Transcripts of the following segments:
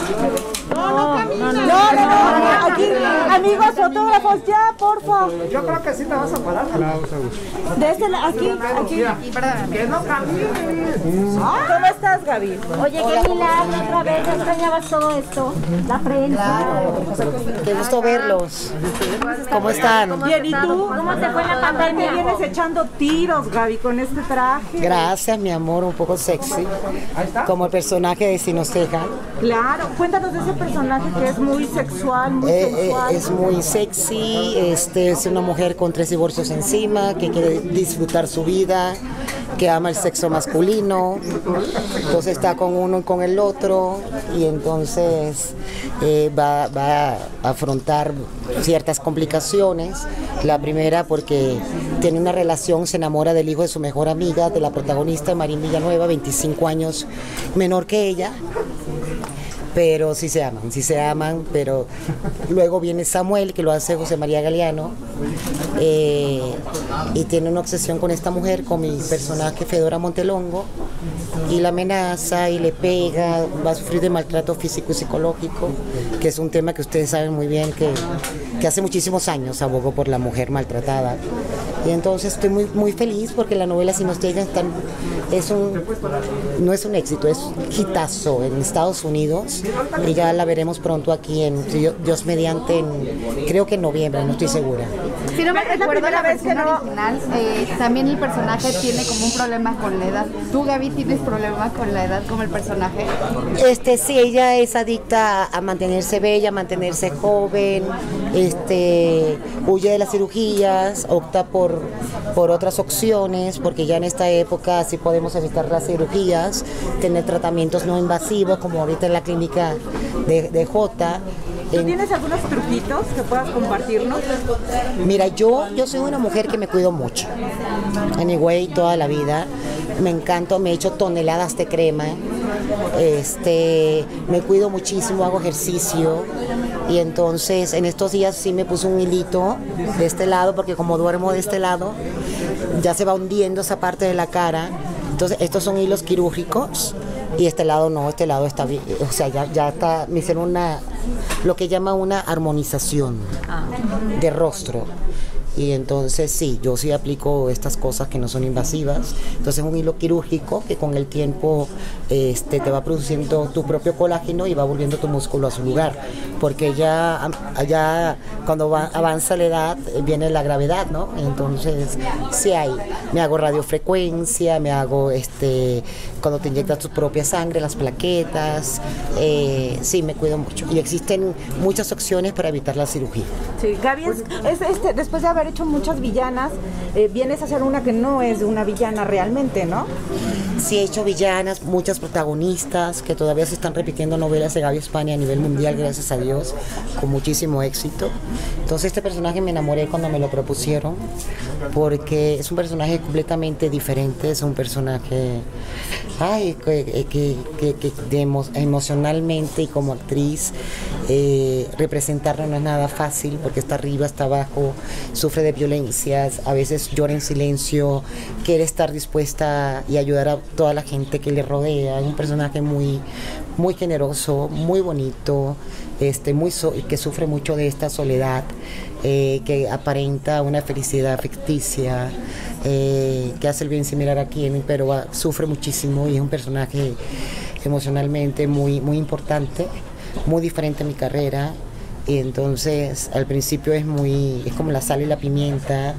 Aquí, amigos fotógrafos, ya, porfa. Yo creo que sí te vas a parar. De este aquí. Que no camines. ¿Cómo estás, Gaby? Oye, qué milagro otra vez, ¿ya extrañabas todo esto? La prensa. Qué gusto verlos. ¿Cómo están? Bien, ¿y tú? ¿Cómo te fue la Me pandemia? vienes echando tiros, Gaby, con este traje. Gracias, mi amor, un poco sexy. Como el personaje de Sinoceja. Claro, cuéntanos de ese personaje que es muy sexual, muy sensual. Es muy sexy, es una mujer con 3 divorcios encima, que quiere disfrutar su vida, que ama el sexo masculino, entonces está con uno y con el otro, y entonces va a afrontar ciertas complicaciones. La primera porque tiene una relación, se enamora del hijo de su mejor amiga, de la protagonista Marín Villanueva, 25 años menor que ella. Pero sí se aman, pero luego viene Samuel, que lo hace José María Galeano, y tiene una obsesión con esta mujer, con mi personaje Fedora Montelongo, y la amenaza y le pega, va a sufrir de maltrato físico y psicológico, que es un tema que ustedes saben muy bien, que hace muchísimos años abogó por la mujer maltratada. Y entonces estoy muy feliz porque la novela Sinoceja no es un éxito, es un hitazo en Estados Unidos, y ya la veremos pronto aquí en Dios mediante, creo que en noviembre, no estoy segura. Si no me recuerdo la versión que no- original, también el personaje tiene como un problema con la edad. ¿Tú, Gaby, tienes problemas con la edad como el personaje? Sí, ella es adicta a mantenerse bella, a mantenerse joven, huye de las cirugías, opta por otras opciones, porque ya en esta época sí podemos evitar las cirugías, tener tratamientos no invasivos, como ahorita en la clínica de Jota. ¿Tú tienes algunos truquitos que puedas compartirnos? Mira, yo soy una mujer que me cuido mucho. Anyway, toda la vida. Me encanto, me echo toneladas de crema. Me cuido muchísimo, hago ejercicio. Y entonces en estos días sí me puse un hilito de este lado, porque como duermo de este lado, ya se va hundiendo esa parte de la cara. Entonces estos son hilos quirúrgicos. Y este lado no, este lado está bien, o sea, ya está, me hicieron lo que llama una armonización de rostro. Y entonces sí, yo sí aplico estas cosas que no son invasivas. Entonces es un hilo quirúrgico que con el tiempo te va produciendo tu propio colágeno y va volviendo tu músculo a su lugar. Porque ya cuando avanza la edad viene la gravedad, ¿no? Entonces sí me hago radiofrecuencia, me hago cuando te inyectas tu propia sangre, las plaquetas, sí me cuido mucho. Y existen muchas opciones para evitar la cirugía. Sí, Gaby, después de haber hecho muchas villanas, vienes a hacer una que no es una villana realmente, ¿no? Sí, he hecho villanas, muchas protagonistas que todavía se están repitiendo novelas de Gaby España a nivel mundial, gracias a Dios, con muchísimo éxito. Entonces este personaje me enamoré cuando me lo propusieron, porque es un personaje completamente diferente, es un personaje emocionalmente y como actriz, representarlo no es nada fácil, porque está arriba, está abajo, sufre de violencias, a veces llora en silencio, quiere estar dispuesta y ayudar a toda la gente que le rodea. Es un personaje muy generoso, muy bonito, que sufre mucho de esta soledad, que aparenta una felicidad ficticia, que hace el bien sin mirar a quién, pero sufre muchísimo, y es un personaje emocionalmente muy importante, muy diferente a mi carrera. Y entonces al principio es como la sal y la pimienta,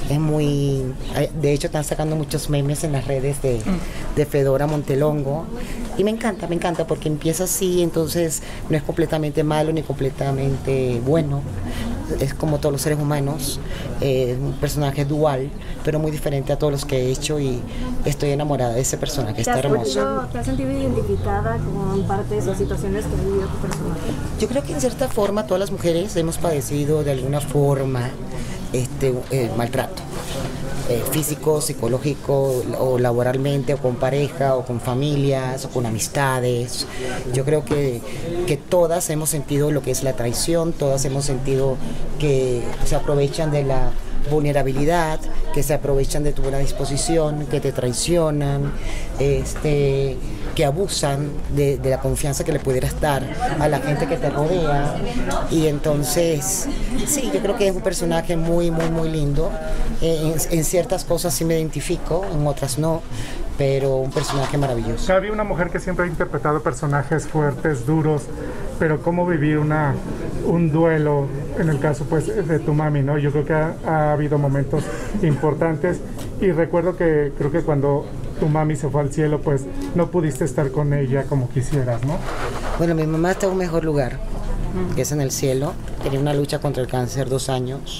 de hecho están sacando muchos memes en las redes de Fedora Montelongo, y me encanta porque empieza así, entonces no es completamente malo ni completamente bueno, es como todos los seres humanos, un personaje dual, pero muy diferente a todos los que he hecho, y estoy enamorada de ese personaje, está hermoso. ¿Te has sentido identificada con parte de esas situaciones que ha vivido tu personaje? Yo creo que en cierta forma todas las mujeres hemos padecido de alguna forma maltrato físico, psicológico, o laboralmente, o con pareja, o con familias, o con amistades. Yo creo que todas hemos sentido lo que es la traición, todas hemos sentido que se aprovechan de la vulnerabilidad, que se aprovechan de tu buena disposición, que te traicionan, que abusan de la confianza que le pudieras dar a la gente que te rodea. Y entonces, sí, yo creo que es un personaje muy, muy, muy lindo. En ciertas cosas sí me identifico, en otras no, pero un personaje maravilloso. Gaby, una mujer que siempre ha interpretado personajes fuertes, duros, pero cómo vivir un duelo, en el caso pues de tu mami, ¿no? Yo creo que ha habido momentos importantes, y recuerdo que creo que cuando tu mami se fue al cielo, pues no pudiste estar con ella como quisieras, ¿no? Bueno, mi mamá está en un mejor lugar, que es en el cielo. Tenía una lucha contra el cáncer 2 años.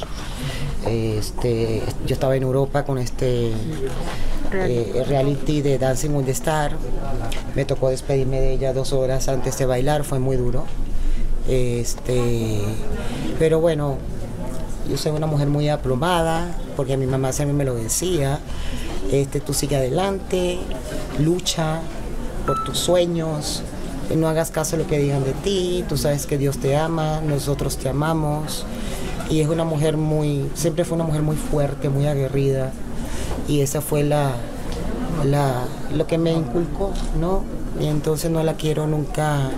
Yo estaba en Europa con reality de Dancing with the Stars. Me tocó despedirme de ella 2 horas antes de bailar, fue muy duro. Pero bueno, yo soy una mujer muy aplomada, porque mi mamá siempre me lo decía. Tú sigue adelante, lucha por tus sueños, no hagas caso a lo que digan de ti, tú sabes que Dios te ama, nosotros te amamos. Y es una mujer siempre fue una mujer muy fuerte, muy aguerrida, y esa fue lo que me inculcó, ¿no? Y entonces no la quiero nunca,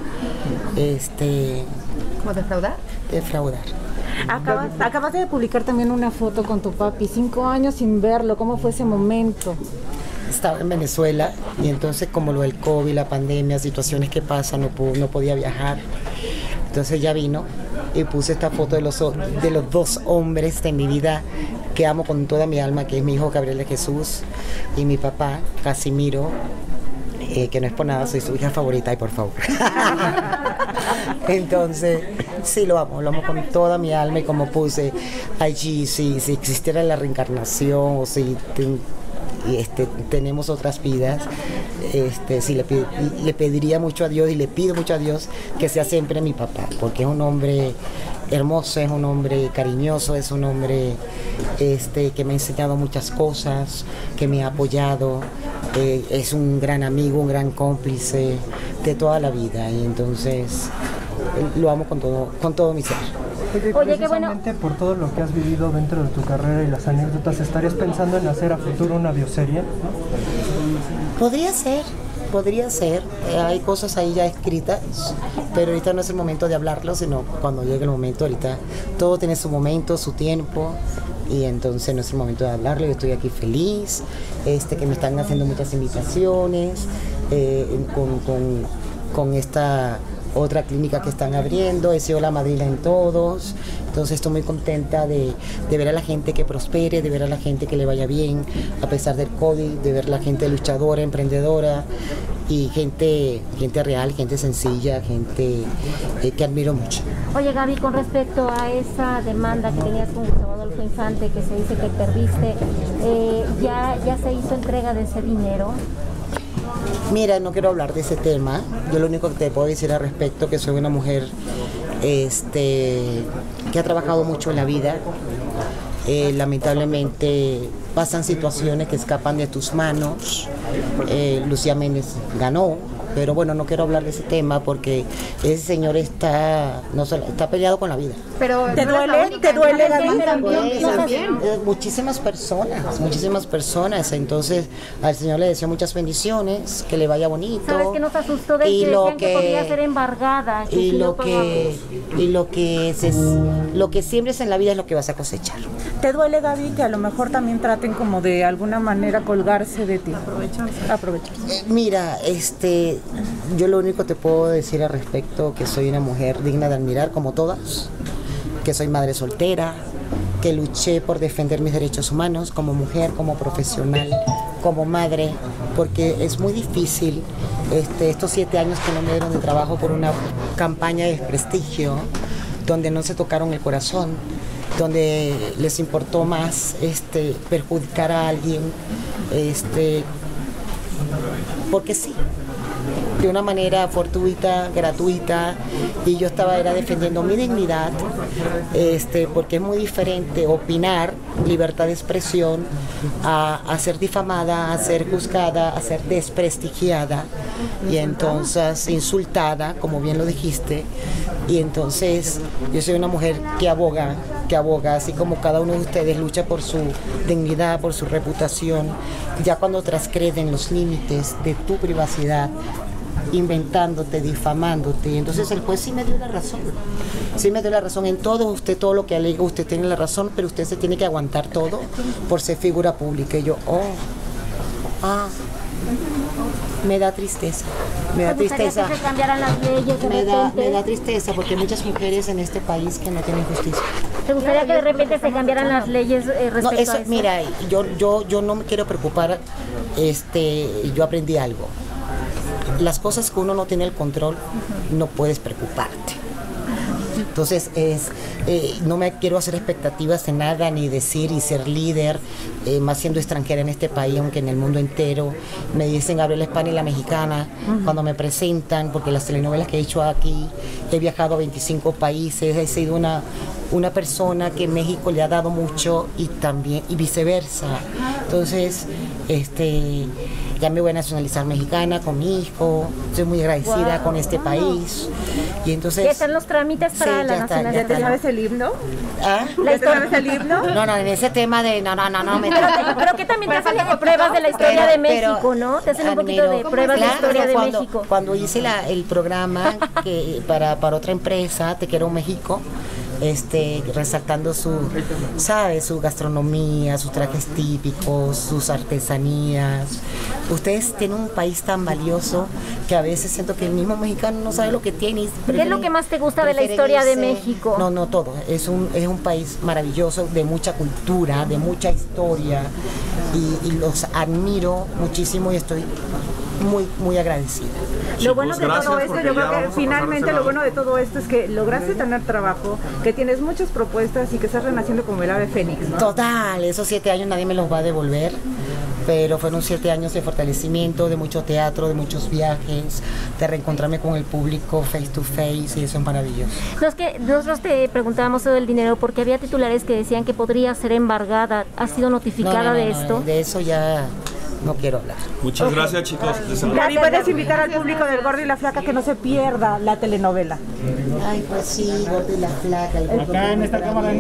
¿Cómo defraudar? defraudar. Acabas de publicar también una foto con tu papi, 5 años sin verlo. ¿Cómo fue ese momento? Estaba en Venezuela, y entonces como lo del COVID, la pandemia, situaciones que pasan, no podía viajar. Entonces ya vino y puse esta foto de los 2 hombres de mi vida que amo con toda mi alma, que es mi hijo Gabriel de Jesús y mi papá Casimiro, que no es por nada, soy su hija favorita, y por favor. Entonces, sí, lo amo con toda mi alma, y como puse allí, si existiera la reencarnación, o si tenemos otras vidas, sí le pediría mucho a Dios, y le pido mucho a Dios que sea siempre mi papá, porque es un hombre hermoso, es un hombre cariñoso, es un hombre que me ha enseñado muchas cosas, que me ha apoyado, es un gran amigo, un gran cómplice de toda la vida, y entonces lo amo con todo mi ser. Oye, qué bueno. Precisamente por todo lo que has vivido dentro de tu carrera y las anécdotas, ¿estarías pensando en hacer a futuro una bioserie? Podría ser, hay cosas ahí ya escritas, pero ahorita no es el momento de hablarlo, sino cuando llegue el momento. Ahorita todo tiene su momento, su tiempo, y entonces no es el momento de hablarlo. Yo estoy aquí feliz, que me están haciendo muchas invitaciones con esta otra clínica que están abriendo. He sido la madrina en todos, entonces estoy muy contenta de ver a la gente que prospere, de ver a la gente que le vaya bien a pesar del COVID, de ver a la gente luchadora, emprendedora, y gente real, gente sencilla, gente que admiro mucho. Oye, Gaby, con respecto a esa demanda que tenías con Gustavo Adolfo Infante, que se dice que perdiste, ¿ya se hizo entrega de ese dinero? Mira, no quiero hablar de ese tema. Yo lo único que te puedo decir al respecto es que soy una mujer que ha trabajado mucho en la vida. Lamentablemente pasan situaciones que escapan de tus manos. Lucía Méndez ganó, pero bueno, no quiero hablar de ese tema porque ese señor está peleado con la vida. Pero ¿Te duele, Gaby? También. Muchísimas personas. Entonces al señor le deseo muchas bendiciones, que le vaya bonito. ¿Sabes qué nos asustó de que decían que podía ser embargada? Y lo que siembres en la vida es lo que vas a cosechar. ¿Te duele, Gaby, que a lo mejor también traten como de alguna manera colgarse de ti? Aprovecharse. Mira, yo lo único que te puedo decir al respecto, que soy una mujer digna de admirar como todas, que soy madre soltera, que luché por defender mis derechos humanos como mujer, como profesional, como madre, porque es muy difícil estos 7 años que no me dieron de trabajo por una campaña de desprestigio, donde no se tocaron el corazón, donde les importó más perjudicar a alguien, porque sí, de una manera fortuita, gratuita, y yo era defendiendo mi dignidad, porque es muy diferente opinar, libertad de expresión, a ser difamada, a ser juzgada, a ser desprestigiada, y entonces insultada, como bien lo dijiste. Y entonces yo soy una mujer que aboga, así como cada uno de ustedes lucha por su dignidad, por su reputación. Ya cuando transgreden los límites de tu privacidad, inventándote, difamándote. Entonces el juez sí me dio la razón. Sí me dio la razón en todo. Usted, todo lo que alega, usted tiene la razón, pero usted se tiene que aguantar todo por ser figura pública. Y yo, me da tristeza. Me da tristeza. Que se cambiaran las leyes de repente. Me da tristeza porque hay muchas mujeres en este país que no tienen justicia. ¿Te gustaría que de repente se cambiaran las leyes respecto No, eso, a eso? mira, yo no me quiero preocupar. Yo aprendí algo. Las cosas que uno no tiene el control, no puedes preocuparte. Entonces, no me quiero hacer expectativas de nada, ni decir y ser líder, más siendo extranjera en este país, aunque en el mundo entero. Me dicen Gabriela España y la mexicana, cuando me presentan, porque las telenovelas que he hecho aquí, he viajado a 25 países, he sido una persona que México le ha dado mucho y también, y viceversa. Entonces, ya me voy a nacionalizar mexicana con mi hijo, estoy muy agradecida con este país. Y entonces, ¿ya están los trámites para la nacionalidad? ¿Ya te sabes el himno? ¿Ah? ¿Ya te sabes el himno? No, en ese tema de no. Pero que también te hacen pruebas de la historia de México, ¿no? Te hacen un poquito de pruebas de la historia de México. Cuando hice el programa para otra empresa, Te Quiero México, resaltando su gastronomía, sus trajes típicos, sus artesanías. Ustedes tienen un país tan valioso que a veces siento que el mismo mexicano no sabe lo que tiene. ¿Qué es lo que más te gusta de la historia de México? No, todo. Es un país maravilloso, de mucha cultura, de mucha historia, y los admiro muchísimo y estoy muy agradecida. Lo bueno de todo esto, yo creo que finalmente lo bueno de todo esto es que lograste tener trabajo, que tienes muchas propuestas y que estás renaciendo como el ave fénix, ¿no? Total, esos 7 años nadie me los va a devolver, pero fueron 7 años de fortalecimiento, de mucho teatro, de muchos viajes, de reencontrarme con el público face to face, y eso es maravilloso. Nosotros te preguntábamos todo el dinero porque había titulares que decían que podría ser embargada. ¿Has sido notificada de esto? De eso ya no quiero hablar. Muchas gracias, chicos. Gaby, puedes invitar al público del Gordo y la Flaca que no se pierda la telenovela. Ay, pues sí, Gordo y la Flaca. Acá en esta cámara.